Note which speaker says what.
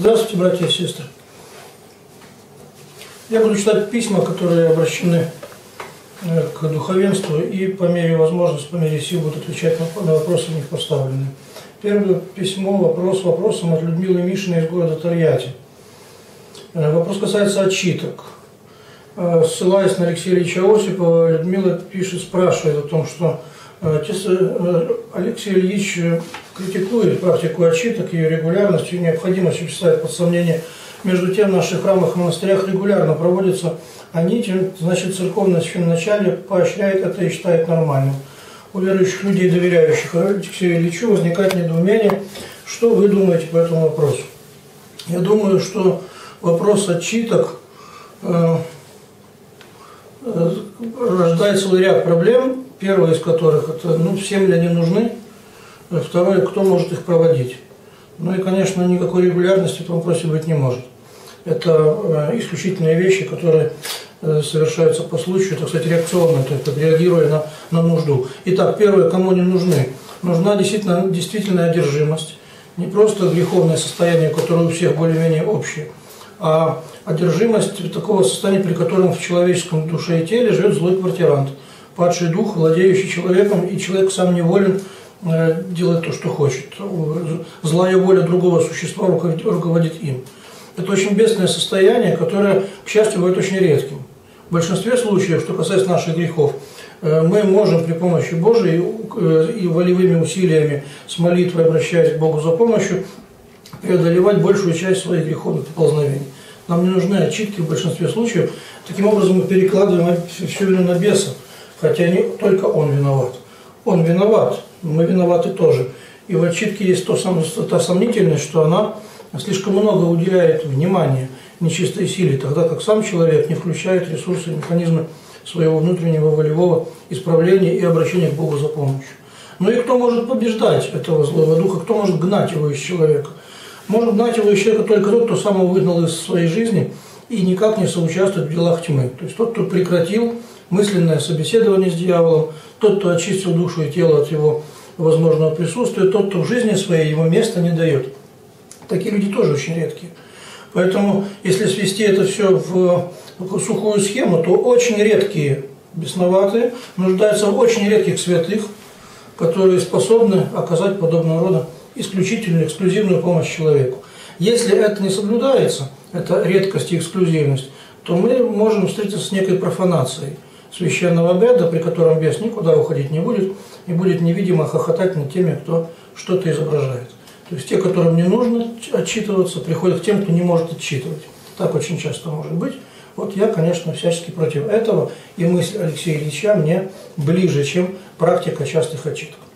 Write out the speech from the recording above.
Speaker 1: Здравствуйте, братья и сестры. Я буду читать письма, которые обращены к духовенству, и по мере возможности, по мере сил буду отвечать на вопросы, в них поставленные. Первое письмо, вопросом от Людмилы Мишиной из города Тольятти. Вопрос касается отчиток. Ссылаясь на Алексея Ильича Осипова, Людмила спрашивает о том, что Алексей Ильич критикует практику отчиток, ее регулярность и необходимость ставит под сомнение. Между тем, в наших храмах и монастырях регулярно проводятся они, значит, церковное священноначалие поощряет это и считает нормальным. У верующих людей, доверяющих Алексею Ильичу, возникает недоумение, что вы думаете по этому вопросу. Я думаю, что вопрос отчиток рождает целый ряд проблем, первая из которых это, всем ли они нужны, второе, кто может их проводить. Ну и, конечно, никакой регулярности в этом вопросе быть не может. Это исключительные вещи, которые совершаются по случаю, так сказать, реакционно, то есть реагируя на нужду. Итак, первое, кому они нужны. Нужна действительно одержимость, не просто греховное состояние, которое у всех более-менее общее, а одержимость такого состояния, при котором в человеческом душе и теле живет злой квартирант, падший дух, владеющий человеком, и человек сам неволен делать то, что хочет. Злая воля другого существа руководит им. Это очень бедственное состояние, которое, к счастью, бывает очень редким. В большинстве случаев, что касается наших грехов, мы можем при помощи Божией и волевыми усилиями, с молитвой, обращаясь к Богу за помощью, преодолевать большую часть своих греховных поползновений. Нам не нужны отчитки в большинстве случаев. Таким образом мы перекладываем всю вину на беса, хотя не только он виноват. Он виноват, мы виноваты тоже. И в отчитке есть та сомнительность, что она слишком много уделяет внимания нечистой силе, тогда как сам человек не включает ресурсы и механизмы своего внутреннего волевого исправления и обращения к Богу за помощью. Ну и кто может побеждать этого злого духа, кто может гнать его из человека? Может гнать его из человека только тот, кто сам его выгнал из своей жизни и никак не соучаствует в делах тьмы. То есть тот, кто прекратил мысленное собеседование с дьяволом, тот, кто очистил душу и тело от его возможного присутствия, тот, кто в жизни своей ему места не дает. Такие люди тоже очень редкие. Поэтому, если свести это все в сухую схему, то очень редкие бесноватые нуждаются в очень редких святых, которые способны оказать подобного рода исключительную, эксклюзивную помощь человеку. Если это не соблюдается, это редкость и эксклюзивность, то мы можем встретиться с некой профанацией священного обряда, при котором бес никуда уходить не будет и будет невидимо хохотать над теми, кто что-то изображает. То есть те, которым не нужно отчитываться, приходят к тем, кто не может отчитывать. Так очень часто может быть. Вот я, конечно, всячески против этого, и мысль Алексея Ильича мне ближе, чем практика частых отчиток.